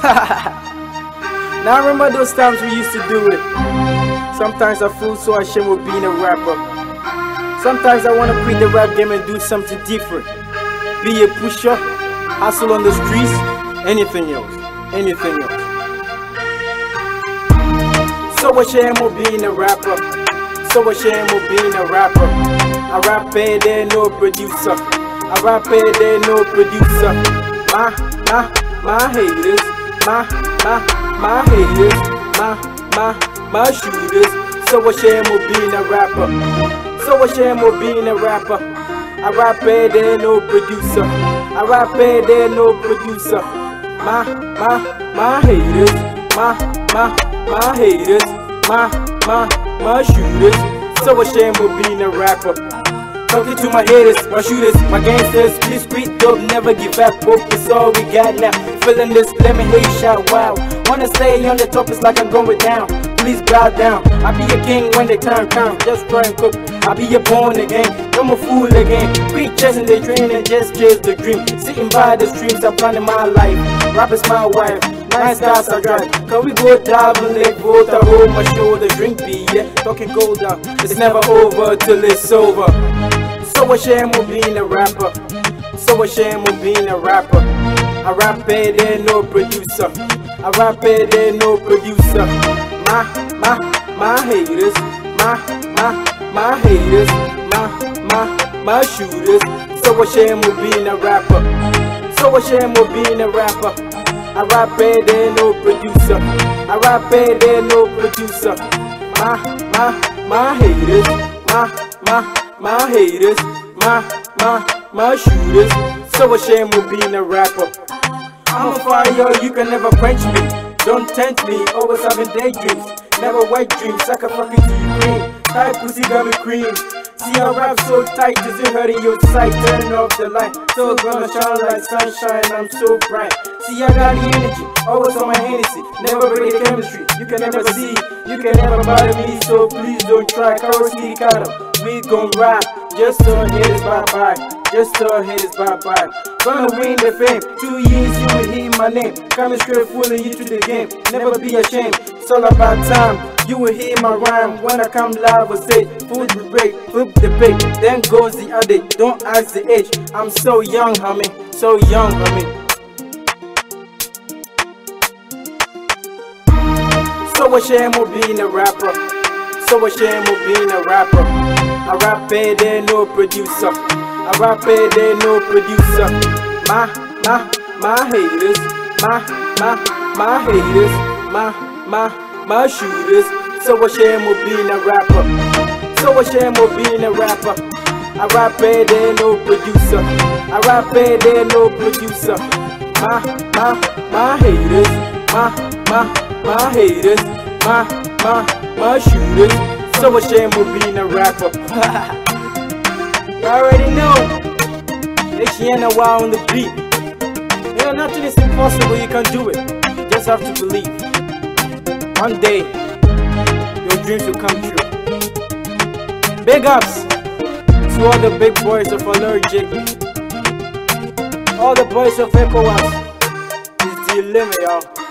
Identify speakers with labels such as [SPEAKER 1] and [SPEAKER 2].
[SPEAKER 1] Now I remember those times we used to do it. Sometimes I feel so ashamed of being a rapper. Sometimes I want to quit the rap game and do something different. Be a pusher, hustle on the streets, anything else. So ashamed of being a rapper. So ashamed of being a rapper. I rap there, no producer. I rap there, no producer. My haters, my haters, my shooters. So ashamed of being a rapper. So ashamed of being a rapper. I rap there, no producer. I rap there, no producer. My haters, my haters, my shooters. So ashamed of being a rapper. Talking to my haters, my shooters, my gangsters. Please quit, don't never give up. Hope it's all we got now. Feeling this, let me hear you shout wow. Wanna stay on the top, it's like I'm going down. Please bow down. I be a king when the time comes. Just try and cook. I be a born again. I'm a fool again. Quit chasing the dream and just chase the dream. Sitting by the streams, I'm planning my life. Rap is my wife. Nice cars I drive. Can we go dive and let water hold my shoulder? Drink beer, yeah. Talking gold down. It's never over till it's over. So ashamed of being a rapper. So ashamed of being a rapper. I rap there, no producer. I rap there, no producer. My haters, my haters, my shooters. So ashamed of being a rapper. So ashamed of being a rapper. I rap there, no producer. I rap there, no producer. My haters, my haters, my shooters. So ashamed of being a rapper. I'm a fire, you can never quench me. Don't tempt me, always having daydreams. Never white dreams, like a fucking to you cream. Tight pussy got me cream. See I rap so tight, is it hurting your sight? Turning off the light, so gonna shine like sunshine, I'm so bright. See I got the energy, always on my Hennessy. Never break the chemistry, you can never see. You can never bother me, so please don't try. Karosky Kata, we gon' rap. Just so haters bye-bye, just so haters bye-bye. Gonna win the fame, 2 years you will hear my name. Coming straight fooling you to the game, never be ashamed. It's all about time, you will hear my rhyme. When I come live I say, food the break, flip the bait. Then goes the other, don't ask the age. I'm so young, homie, so young, homie. So ashamed of being a rapper. So ashamed of being a rapper. I rap there, no producer. I rap there, no producer. My haters, my haters, my shooters. So ashamed of being a rapper. So ashamed of being a rapper. I rap there, no producer. I rap there, no producer. My haters, my haters, my shooters. So ashamed of being a rapper. You already know. H&N on the beat. You know, nothing is impossible, you can do it. You just have to believe. One day, your dreams will come true. Big ups to all the big boys of Allergic. All the boys of ECOWAS. It's Dee Limit, y'all.